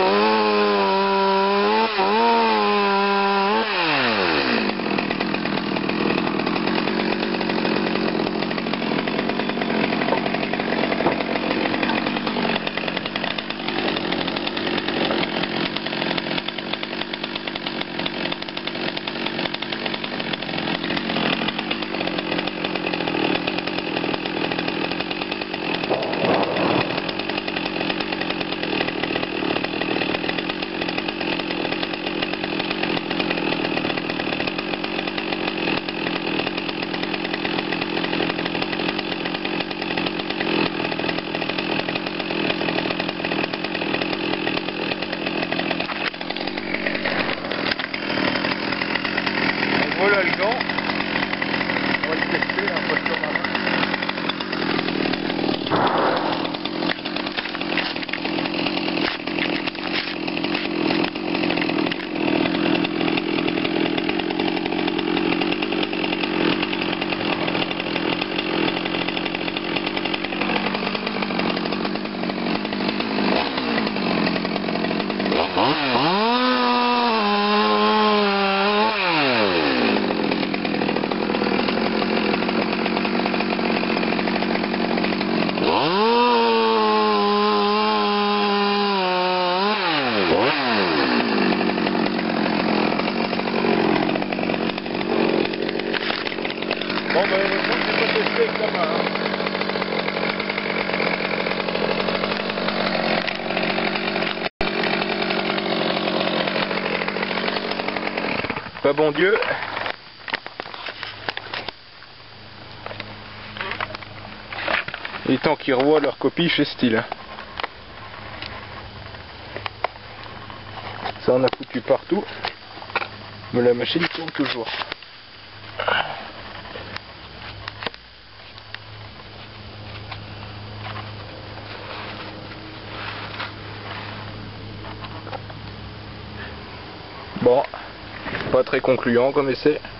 Voilà le gant, on va le tester un peu sur ma main. Bon, ben, heureusement que j'ai pas testé avec la main. Pas bon Dieu. Il est temps qu'ils revoient leur copie chez Style. Ça en a foutu partout. Mais la machine tourne toujours. Bon, pas très concluant comme essai.